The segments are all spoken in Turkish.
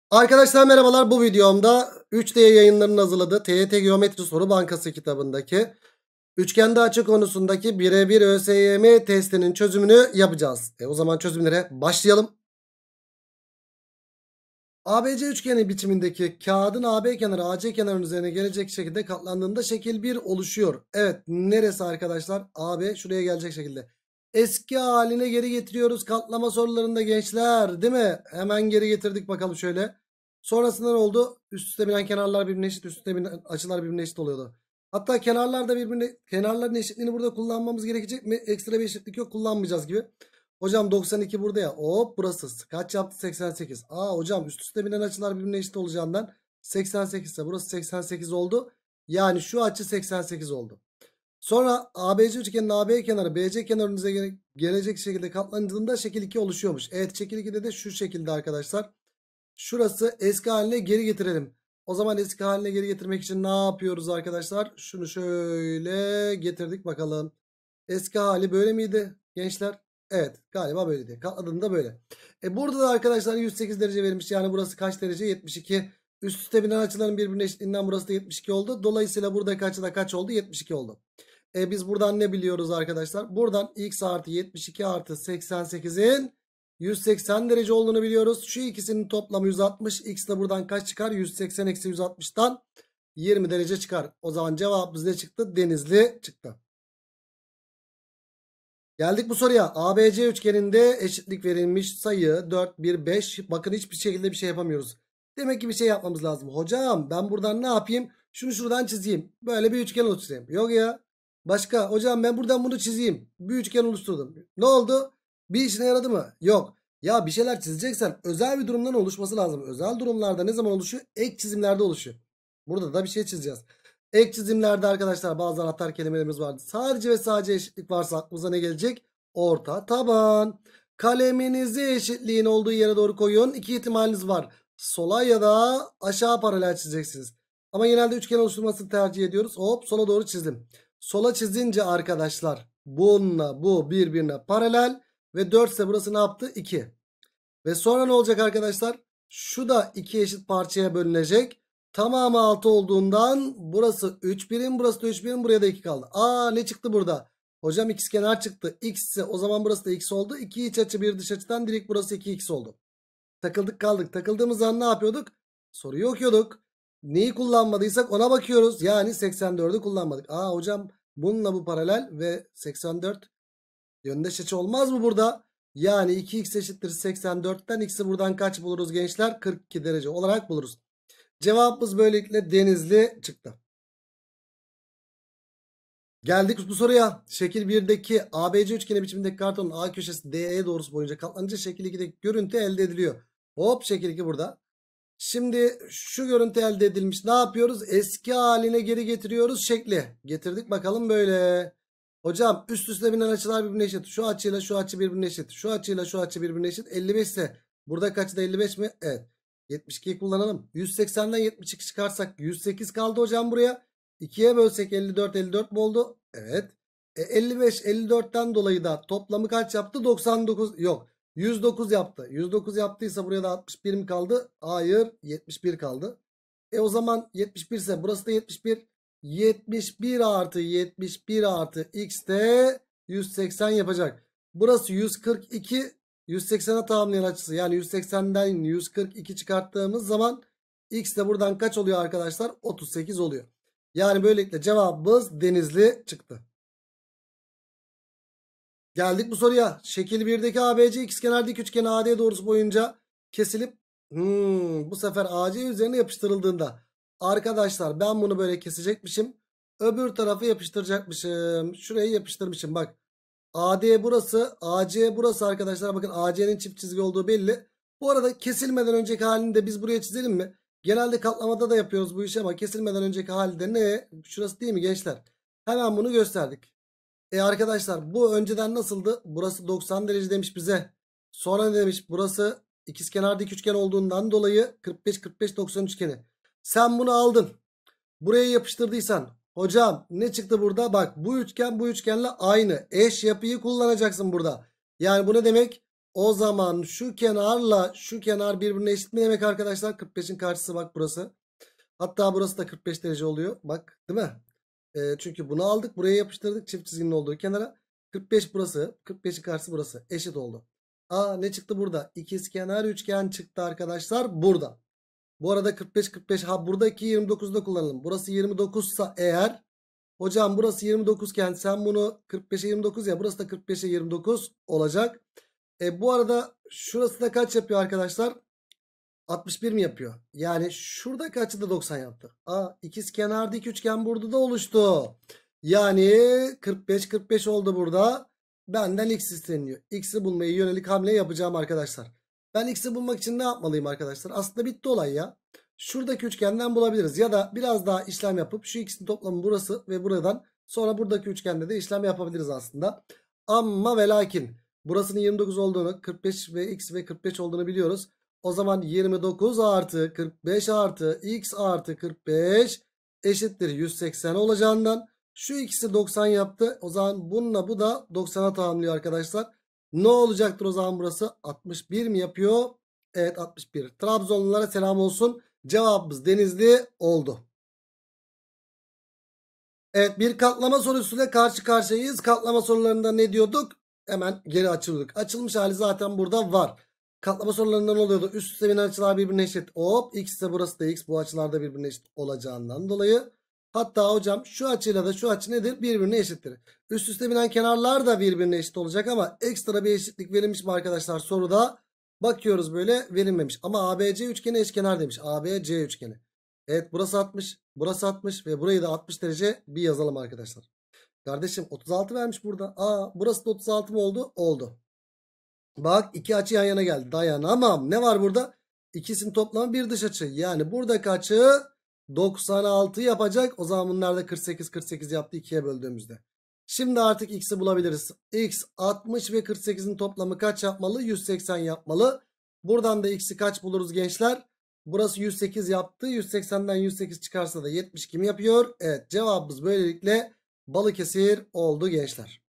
Arkadaşlar merhabalar. Bu videomda 3D yayınlarının hazırladığı TYT Geometri Soru Bankası kitabındaki üçgende açı konusundaki birebir ÖSYM testinin çözümünü yapacağız. O zaman çözümlere başlayalım. ABC üçgeni biçimindeki kağıdın AB kenarı AC kenarının üzerine gelecek şekilde katlandığında şekil 1 oluşuyor. Evet, neresi arkadaşlar? AB şuraya gelecek şekilde. Eski haline geri getiriyoruz katlama sorularında gençler, değil mi? Hemen geri getirdik bakalım şöyle. Sonrasında ne oldu? Üst üste binen kenarlar birbirine eşit, üst üste binen açılar birbirine eşit oluyordu. Hatta kenarların eşitliğini burada kullanmamız gerekecek mi? Ekstra bir eşitlik yok, kullanmayacağız gibi. Hocam 92 burada ya. Hop, burası kaç yaptı? 88. Hocam üst üste binen açılar birbirine eşit olacağından 88 ise burası 88 oldu. Yani şu açı 88 oldu. Sonra ABC üçgenin AB kenarı BC kenarınıza gelecek şekilde katlandığında şekil 2 oluşuyormuş. Evet, şekil 2'de de şu şekilde arkadaşlar. Şurası eski haline geri getirelim. O zaman eski haline geri getirmek için ne yapıyoruz arkadaşlar? Şunu şöyle getirdik bakalım. Eski hali böyle miydi gençler? Evet, galiba böyleydi. Katladığında böyle. Burada da arkadaşlar 108 derece verilmiş. Yani burası kaç derece? 72. Üst üste binen açıların birbirine eşitliğinden burası da 72 oldu. Dolayısıyla buradaki açıda kaç oldu? 72 oldu. Biz buradan ne biliyoruz arkadaşlar? Buradan x artı 72 artı 88'in 180 derece olduğunu biliyoruz. Şu ikisinin toplamı 160. X de buradan kaç çıkar? 180 eksi 160'tan 20 derece çıkar. O zaman cevabımız ne çıktı? Denizli çıktı. Geldik bu soruya. ABC üçgeninde eşitlik verilmiş, sayı 4, 1, 5. Bakın hiçbir şekilde bir şey yapamıyoruz. Demek ki bir şey yapmamız lazım. Hocam ben buradan ne yapayım? Şunu şuradan çizeyim. Böyle bir üçgen oluşturayım. Yok ya. Başka. Hocam ben buradan bunu çizeyim. Bir üçgen oluşturdum. Ne oldu? Bir işine yaradı mı? Yok. Ya bir şeyler çizeceksen özel bir durumdan oluşması lazım. Özel durumlarda ne zaman oluşuyor? Ek çizimlerde oluşuyor. Burada da bir şey çizeceğiz. Ek çizimlerde arkadaşlar bazı anahtar kelimelerimiz vardı. Sadece ve sadece eşitlik varsa aklımıza ne gelecek? Orta taban. Kaleminizi eşitliğin olduğu yere doğru koyun. İki ihtimaliniz var. Sola ya da aşağı paralel çizeceksiniz. Ama genelde üçgen oluşturmasını tercih ediyoruz. Hop, sola doğru çizdim. Sola çizince arkadaşlar bununla bu birbirine paralel ve 4 ise burası ne yaptı? 2. Ve sonra ne olacak arkadaşlar? Şu da iki eşit parçaya bölünecek. Tamamı 6 olduğundan burası 3 birim, burası da 3 birim, buraya da 2 kaldı. Ne çıktı burada? Hocam ikizkenar çıktı. X ise o zaman burası da x oldu. 2 iç açı bir dış açıdan direkt burası 2x oldu. Takıldık kaldık. Takıldığımız an ne yapıyorduk? Soruyu okuyorduk. Neyi kullanmadıysak ona bakıyoruz. Yani 84'ü kullanmadık. Hocam bununla bu paralel ve 84 yöndeş açı olmaz mı burada? Yani 2x eşittir 84'ten x'i buradan kaç buluruz gençler? 42 derece olarak buluruz. Cevabımız böylelikle Denizli çıktı. Geldik bu soruya. Şekil 1'deki ABC üçgeni biçimindeki kartonun A köşesi DE doğrusu boyunca katlanınca şekil 2'deki görüntü elde ediliyor. Hop, şekil 2 burada. Şimdi şu görüntü elde edilmiş. Ne yapıyoruz? Eski haline geri getiriyoruz şekli. Getirdik bakalım böyle. Hocam üst üste binen açılar birbirine eşit. Şu açıyla şu açı birbirine eşit. Şu açıyla şu açı birbirine eşit. 55 ise buradaki açı da 55 mi? Evet. 72'yi kullanalım. 180'den 72 çıkarsak 108 kaldı hocam buraya. 2'ye bölsek 54 54 mu oldu? Evet. 55 54'ten dolayı da toplamı kaç yaptı? 99 yok. 109 yaptı. 109 yaptıysa buraya da 61 mi kaldı? Hayır, 71 kaldı. O zaman 71 ise burası da 71. 71 artı 71 artı x de 180 yapacak. Burası 142. 180'e tamamlayan açısı. Yani 180'den 142 çıkarttığımız zaman x de buradan kaç oluyor arkadaşlar? 38 oluyor. Yani böylelikle cevabımız Denizli çıktı. Geldik bu soruya. Şekil 1'deki ABC ikizkenar dik üçgeni AD doğrusu boyunca kesilip bu sefer AC üzerine yapıştırıldığında arkadaşlar ben bunu böyle kesecekmişim. Öbür tarafı yapıştıracakmışım. Şurayı yapıştırmışım bak. AD burası, AC burası arkadaşlar. Bakın AC'nin çift çizgi olduğu belli. Bu arada kesilmeden önceki halini de biz buraya çizelim mi? Genelde katlamada da yapıyoruz bu işi ama kesilmeden önceki halde ne? Şurası değil mi gençler? Hemen bunu gösterdik. Arkadaşlar bu önceden nasıldı? Burası 90 derece demiş bize. Sonra ne demiş? Burası ikizkenar dik üçgen olduğundan dolayı 45 45 90 üçgeni. Sen bunu aldın. Buraya yapıştırdıysan hocam ne çıktı burada? Bak bu üçgen bu üçgenle aynı. Eş yapıyı kullanacaksın burada. Yani bu ne demek? O zaman şu kenarla şu kenar birbirine eşit mi demek arkadaşlar? 45'in karşısı bak burası. Hatta burası da 45 derece oluyor. Bak değil mi? Çünkü bunu aldık. Buraya yapıştırdık. Çift çizginin olduğu kenara. 45 burası. 45'in karşısı burası. Eşit oldu. Aa, ne çıktı burada? İkizkenar üçgen çıktı arkadaşlar. Burada. Bu arada 45 45. Ha, buradaki 29'da kullanalım. Burası 29 sa eğer. Hocam burası 29 iken sen bunu 45'e 29 ya. Burası da 45'e 29 olacak. Bu arada şurası da kaç yapıyor arkadaşlar? 61 mi yapıyor? Yani şuradaki açı da 90 yaptı. Aa, ikizkenar dik üçgen burada da oluştu. Yani 45 45 oldu burada. Benden x isteniyor. X'i bulmaya yönelik hamle yapacağım arkadaşlar. Ben x'i bulmak için ne yapmalıyım arkadaşlar? Aslında bitti olay ya. Şuradaki üçgenden bulabiliriz. Ya da biraz daha işlem yapıp şu x'in toplamı burası ve buradan sonra buradaki üçgende de işlem yapabiliriz aslında. Ama ve lakin burasının 29 olduğunu, 45 ve x ve 45 olduğunu biliyoruz. O zaman 29 artı 45 artı x artı 45 eşittir 180 olacağından şu ikisi 90 yaptı. O zaman bununla bu da 90'a tamamlıyor arkadaşlar. Ne olacaktır o zaman burası? 61 mi yapıyor? Evet, 61. Trabzonlulara selam olsun. Cevabımız Denizli oldu. Evet, bir katlama sorusuyla karşı karşıyayız. Katlama sorularında ne diyorduk? Hemen geri açıldık. Açılmış hali zaten burada var. Katlama sorularında ne oluyordu? Üst üste binen açılar birbirine eşit. Hop, x ise burası da x. Bu açılar da birbirine eşit olacağından dolayı. Hatta hocam şu açıyla da şu açı nedir? Birbirine eşittir. Üst üste binen kenarlar da birbirine eşit olacak ama ekstra bir eşitlik verilmiş mi arkadaşlar soruda? Bakıyoruz, böyle verilmemiş. Ama ABC üçgeni eşkenar demiş. ABC üçgeni. Evet, burası 60. Burası 60 ve burayı da 60 derece bir yazalım arkadaşlar. Kardeşim 36 vermiş burada. Aa, burası da 36 mı oldu? Oldu. Bak, iki açı yan yana geldi. Dayanamam. Ne var burada? İkisinin toplamı bir dış açı. Yani buradaki açı 96 yapacak. O zaman bunlar da 48 48 yaptı ikiye böldüğümüzde. Şimdi artık x'i bulabiliriz. X 60 ve 48'in toplamı kaç yapmalı? 180 yapmalı. Buradan da x'i kaç buluruz gençler? Burası 108 yaptı. 180'den 108 çıkarsa da 72 mi yapıyor? Evet, cevabımız böylelikle Balıkesir oldu gençler.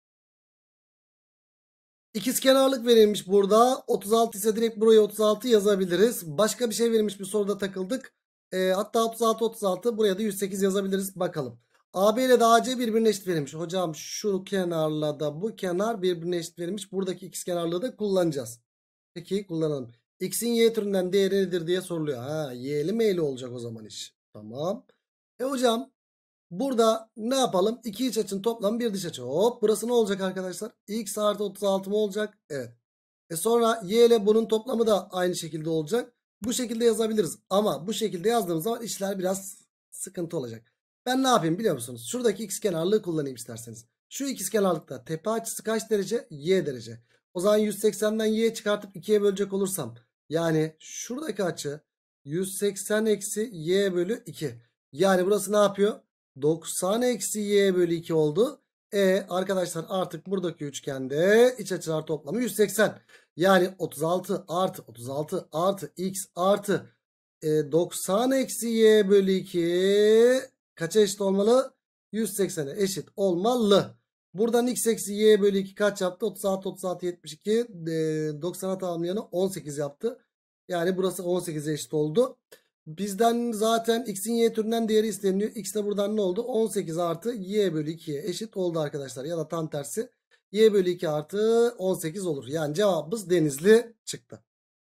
İkizkenarlık verilmiş burada. 36 ise direkt buraya 36 yazabiliriz. Başka bir şey verilmiş bir soruda takıldık. Hatta 36 36 buraya da 108 yazabiliriz. Bakalım. AB ile de AC birbirine eşit verilmiş. Hocam şu kenarla da bu kenar birbirine eşit verilmiş. Buradaki ikizkenarlığı da kullanacağız. Peki, kullanalım. X'in y türünden değeri nedir diye soruluyor. Ha, y'li meyli olacak o zaman iş. Tamam. Hocam burada ne yapalım? İki iç açının toplamı bir dış açı. Hop, burası ne olacak arkadaşlar? X artı 36 mı olacak? Evet. Sonra y ile bunun toplamı da aynı şekilde olacak. Bu şekilde yazabiliriz. Ama bu şekilde yazdığımız zaman işler biraz sıkıntı olacak. Ben ne yapayım biliyor musunuz? Şuradaki x kenarlığı kullanayım isterseniz. Şu x kenarlıkta tepe açısı kaç derece? Y derece. O zaman 180'den y çıkartıp 2'ye bölecek olursam. Yani şuradaki açı 180 eksi y bölü 2. Yani burası ne yapıyor? 90 eksi y bölü 2 oldu. Arkadaşlar artık buradaki üçgende iç açılar toplamı 180. Yani 36 artı 36 artı x artı 90 eksi y bölü 2 kaça eşit olmalı? 180'e eşit olmalı. Buradan x eksi y bölü 2 kaç yaptı? 36 36 72 90'a tamamlayanı 18 yaptı. Yani burası 18'e eşit oldu. Bizden zaten x'in y türünden değeri isteniyor. X de buradan ne oldu? 18 artı y bölü 2'ye eşit oldu arkadaşlar. Ya da tam tersi. Y bölü 2 artı 18 olur. Yani cevabımız Denizli çıktı.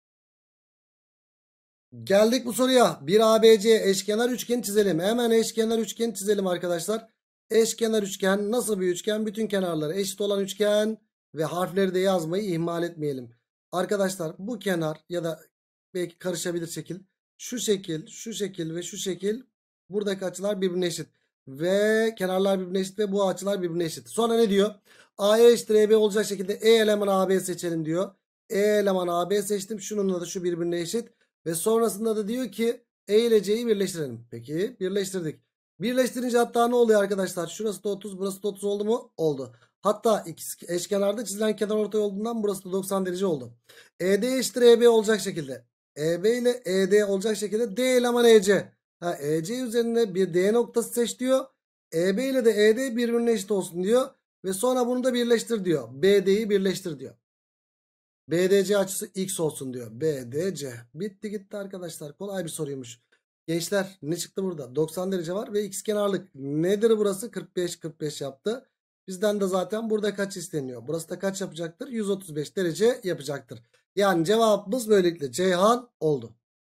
Geldik bu soruya. Bir ABC eşkenar üçgen çizelim. Hemen eşkenar üçgen çizelim arkadaşlar. Eşkenar üçgen nasıl bir üçgen? Bütün kenarları eşit olan üçgen ve harfleri de yazmayı ihmal etmeyelim. Arkadaşlar bu kenar ya da belki karışabilir şekil. Şu şekil, şu şekil ve şu şekil, buradaki açılar birbirine eşit. Ve kenarlar birbirine eşit ve bu açılar birbirine eşit. Sonra ne diyor? AE eşittir EB olacak şekilde E eleman AB seçelim diyor. E eleman AB seçtim. Şununla da şu birbirine eşit. Ve sonrasında da diyor ki E ile C'yi birleştirelim. Peki, birleştirdik. Birleştirince hatta ne oluyor arkadaşlar? Şurası da 30, burası da 30 oldu mu? Oldu. Hatta eşkenarda çizilen kenar ortay olduğundan burası da 90 derece oldu. ED eşittir EB olacak şekilde. EB ile ED olacak şekilde D eleman EC. EC üzerinde bir D noktası seç diyor. EB ile de ED birbirine eşit olsun diyor. Ve sonra bunu da birleştir diyor. BD'yi birleştir diyor. BDC açısı x olsun diyor. BDC. Bitti gitti arkadaşlar. Kolay bir soruymuş. Gençler ne çıktı burada? 90 derece var ve x kenarlık. Nedir burası? 45 45 yaptı. Bizden de zaten burada kaç isteniyor? Burası da kaç yapacaktır? 135 derece yapacaktır. Yani cevabımız böylelikle Ceyhan oldu.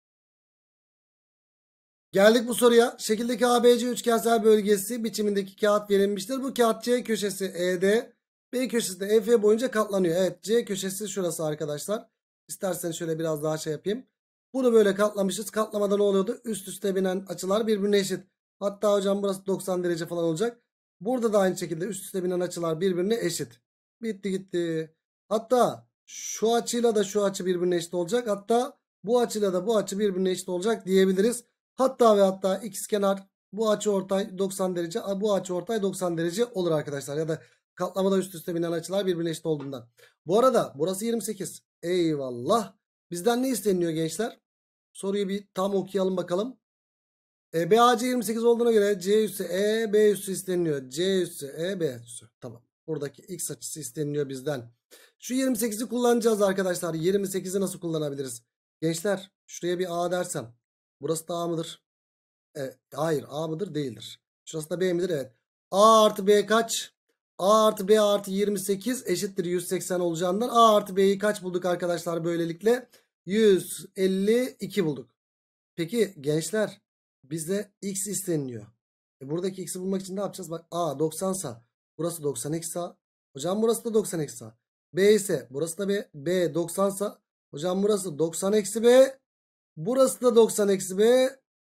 Geldik bu soruya. Şekildeki ABC üçgensel bölgesi biçimindeki kağıt verilmiştir. Bu kağıt C köşesi ED, B köşesi de EF boyunca katlanıyor. Evet, C köşesi şurası arkadaşlar. İsterseniz şöyle biraz daha şey yapayım. Bunu böyle katlamışız. Katlamada ne oluyordu? Üst üste binen açılar birbirine eşit. Hatta hocam burası 90 derece falan olacak. Burada da aynı şekilde üst üste binen açılar birbirine eşit. Bitti gitti. Hatta şu açıyla da şu açı birbirine eşit olacak. Hatta bu açıyla da bu açı birbirine eşit olacak diyebiliriz. Hatta ve hatta ikizkenar bu açıortay 90 derece, bu açıortay 90 derece olur arkadaşlar. Ya da katlamada üst üste binen açılar birbirine eşit olduğundan. Bu arada burası 28. Eyvallah. Bizden ne isteniyor gençler? Soruyu bir tam okuyalım bakalım. BAC 28 olduğuna göre C üssü E, B üssü isteniyor. C üssü E, B üssü. Tamam. Buradaki x açısı isteniyor bizden. Şu 28'i kullanacağız arkadaşlar. 28'i nasıl kullanabiliriz? Gençler şuraya bir A dersem. Burası da A mıdır? Hayır, A mıdır? Değildir. Şurası da B midir? Evet. A artı B kaç? A artı B artı 28 eşittir 180 olacağından A artı B'yi kaç bulduk arkadaşlar böylelikle? 152 bulduk. Peki gençler bize x isteniliyor. Buradaki x'i bulmak için ne yapacağız? Bak A 90 sa burası 90 eksi A. Hocam burası da 90 eksi A. B ise burası da B. B 90 sa hocam burası 90 eksi B. Burası da 90 eksi B.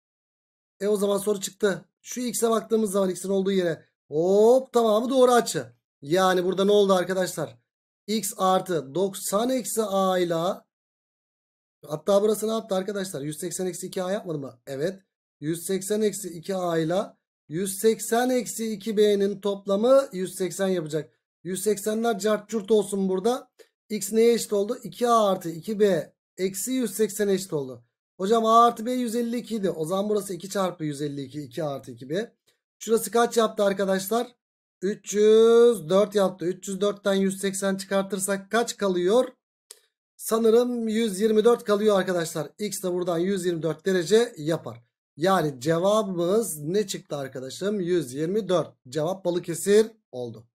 O zaman soru çıktı. Şu x'e baktığımız zaman x'in olduğu yere hop tamamı doğru açı. Yani burada ne oldu arkadaşlar? X artı 90 eksi A ile hatta burası ne yaptı arkadaşlar? 180 eksi 2A yapmadı mı? Evet. 180 eksi 2A ile 180 eksi 2B'nin toplamı 180 yapacak. 180'ler cart curt olsun burada. X neye eşit oldu? 2A artı 2B eksi 180 eşit oldu. Hocam A artı B 152 idi. O zaman burası 2 çarpı 152. 2 artı 2B. Şurası kaç yaptı arkadaşlar? 304 yaptı. 304'ten 180 çıkartırsak kaç kalıyor? Sanırım 124 kalıyor arkadaşlar. X de buradan 124 derece yapar. Yani cevabımız ne çıktı arkadaşım? 124. Cevap Balıkesir oldu.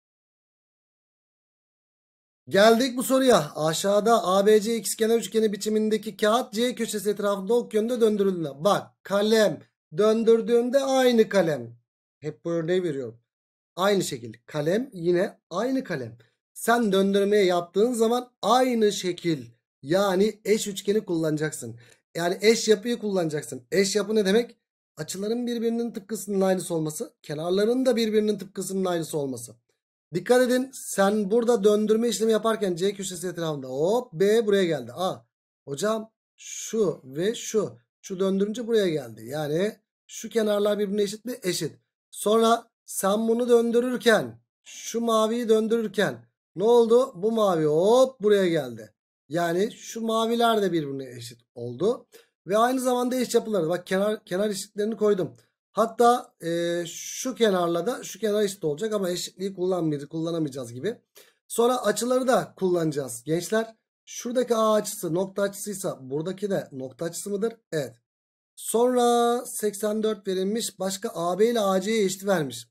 Geldik bu soruya. Aşağıda ABC ikizkenar üçgeni biçimindeki kağıt C köşesi etrafında ok yönünde döndürüldü. Bak kalem döndürdüğümde aynı kalem. Hep bu örneği veriyorum. Aynı şekil. Kalem yine aynı kalem. Sen döndürmeye yaptığın zaman aynı şekil. Yani eş üçgeni kullanacaksın. Yani eş yapıyı kullanacaksın. Eş yapı ne demek? Açıların birbirinin tıpkısının aynısı olması. Kenarların da birbirinin tıpkısının aynısı olması. Dikkat edin, sen burada döndürme işlemi yaparken C köşesi etrafında hop B buraya geldi. Hocam şu ve şu döndürünce buraya geldi. Yani şu kenarlar birbirine eşit mi? Eşit. Sonra sen bunu döndürürken şu maviyi döndürürken ne oldu? Bu mavi hop buraya geldi. Yani şu maviler de birbirine eşit oldu. Ve aynı zamanda eş yapıları. Bak kenar eşitlerini koydum. Hatta şu kenarla da şu kenar eşit olacak ama eşitliği kullanamayacağız gibi. Sonra açıları da kullanacağız. Gençler şuradaki A açısı nokta açısıysa buradaki de nokta açısı mıdır? Evet. Sonra 84 verilmiş. Başka AB ile AC'ye eşit vermiş.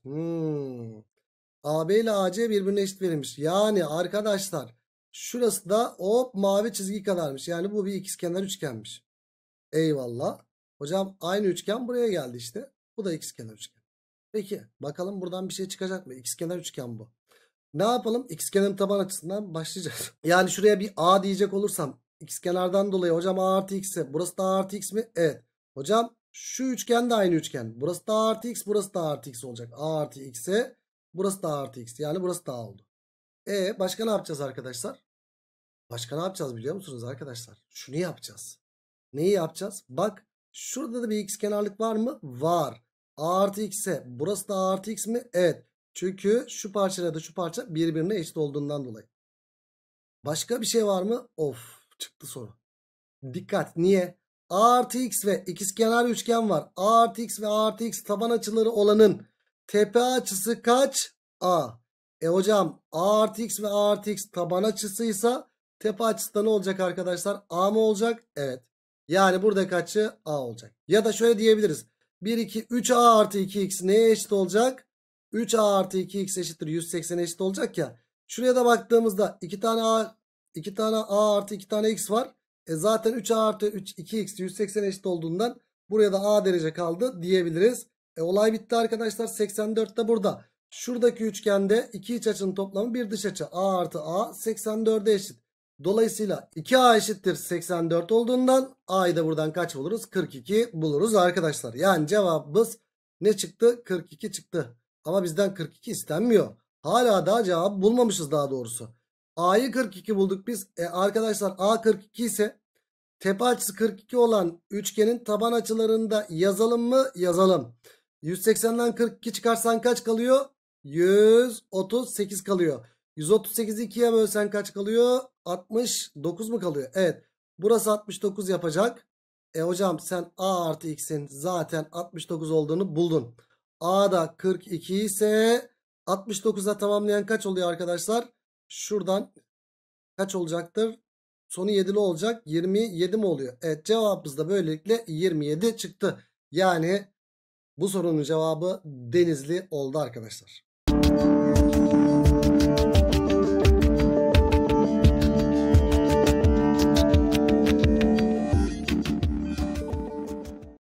AB ile AC birbirine eşit verilmiş. Yani arkadaşlar şurası da hop mavi çizgi kadarmış. Yani bu bir ikizkenar üçgenmiş. Eyvallah. Hocam aynı üçgen buraya geldi işte. Bu da ikizkenar üçgen. Peki bakalım buradan bir şey çıkacak mı? İkizkenar üçgen bu. Ne yapalım? İkizkenarın taban açısından başlayacağız. Yani şuraya bir A diyecek olursam ikizkenardan dolayı hocam A artı X'e burası da A artı X mi? Evet. Hocam şu üçgen de aynı üçgen. Burası da A artı X, burası da A artı X olacak. A artı X'e burası da A artı X. Yani burası da A oldu. Başka ne yapacağız arkadaşlar? Başka ne yapacağız biliyor musunuz arkadaşlar? Şunu yapacağız. Neyi yapacağız? Bak şurada da bir x kenarlık var mı? Var. A artı x'e burası da A artı x mi? Evet. Çünkü şu parçayla da şu parça birbirine eşit olduğundan dolayı. Başka bir şey var mı? Of çıktı soru. Dikkat niye? A artı x ve ikizkenar üçgen var. A artı x ve A artı x taban açıları olanın tepe açısı kaç? A. Hocam A artı x ve A artı x taban açısıysa Tepe açısı da ne olacak arkadaşlar? A mı olacak? Evet. Yani buradaki açı A olacak. Ya da şöyle diyebiliriz. 1, 2, 3A artı 2x neye eşit olacak? 3A artı 2x eşittir 180'e eşit olacak ya. Şuraya da baktığımızda 2 tane A artı 2 tane x var. Zaten 3A artı 2x 180'e eşit olduğundan buraya da A derece kaldı diyebiliriz. Olay bitti arkadaşlar. 84 de burada. Şuradaki üçgende iki iç açının toplamı bir dış açı. A artı A 84'e eşit. Dolayısıyla 2A eşittir 84 olduğundan A'yı da buradan kaç buluruz? 42 buluruz arkadaşlar. Yani cevabımız ne çıktı? 42 çıktı. Ama bizden 42 istenmiyor. Hala daha cevabı bulmamışız daha doğrusu. A'yı 42 bulduk biz. Arkadaşlar A 42 ise tepe açısı 42 olan üçgenin taban açılarını da yazalım mı? Yazalım. 180'den 42 çıkarsan kaç kalıyor? 138 kalıyor. 138'i 2'ye bölsen kaç kalıyor? 69 mu kalıyor? Evet. Burası 69 yapacak. Hocam sen A artı X'in zaten 69 olduğunu buldun. A'da 42 ise 69'a tamamlayan kaç oluyor arkadaşlar? Şuradan kaç olacaktır? Sonu 7'li olacak. 27 mi oluyor? Evet, cevabımız da böylelikle 27 çıktı. Yani bu sorunun cevabı Denizli oldu arkadaşlar.